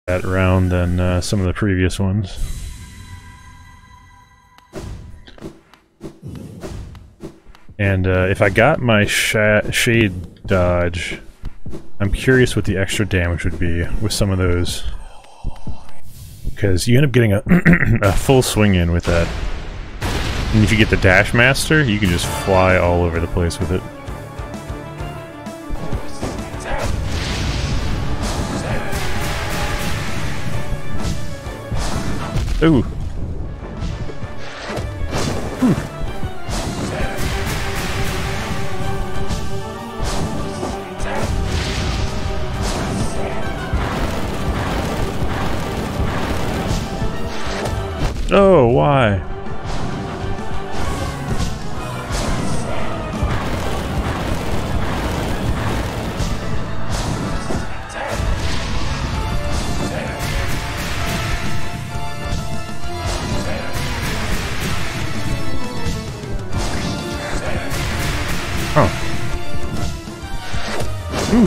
that round than some of the previous ones. And if I got my shade dodge, I'm curious what the extra damage would be with some of those. Because you end up getting a full swing in with that. And if you get the Dash Master, you can just fly all over the place with it. Ooh. Oh, why? Oh. Ooh.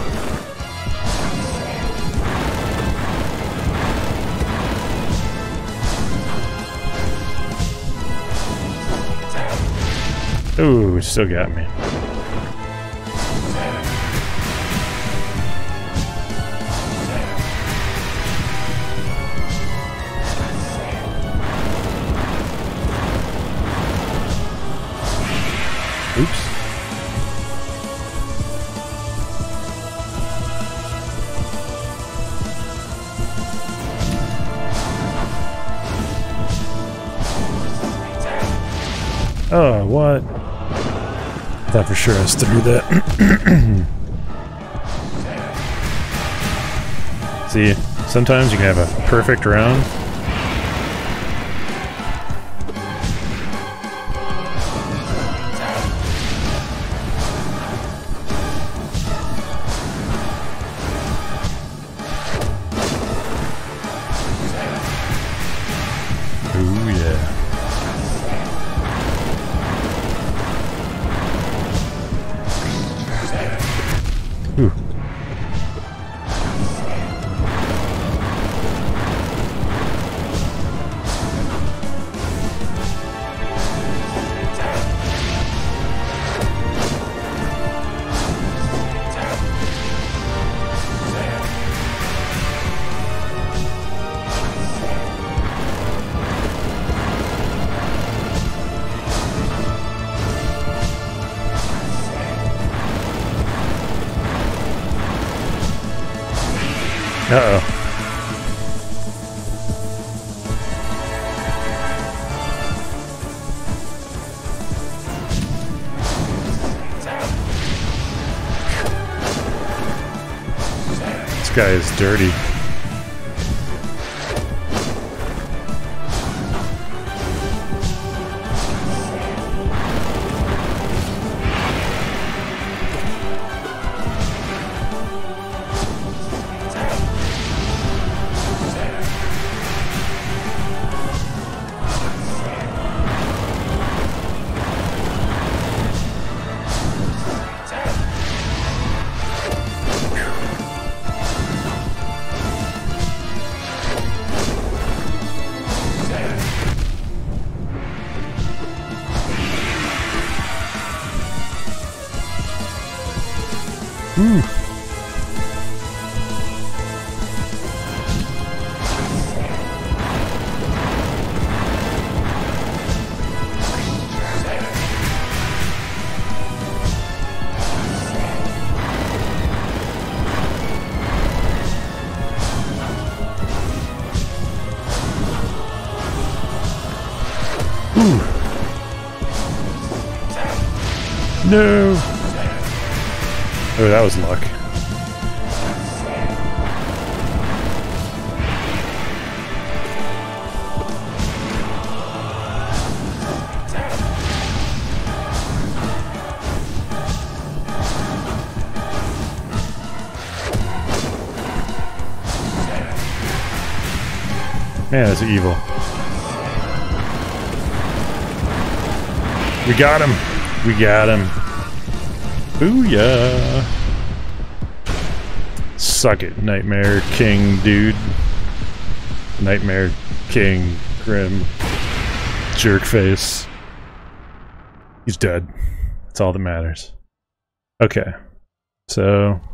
Ooh, still got me. Oops. Oh, what? I thought for sure I was to do that. See, sometimes you can have a perfect round. Ooh, yeah. Ooh. Uh-oh. This guy is dirty. Ooh. Ooh. No. Oh, that was luck. Man, that's evil. We got him. We got him. Booyah. Suck it, Nightmare King, dude. Nightmare King Grimm jerkface. He's dead. That's all that matters. Okay. So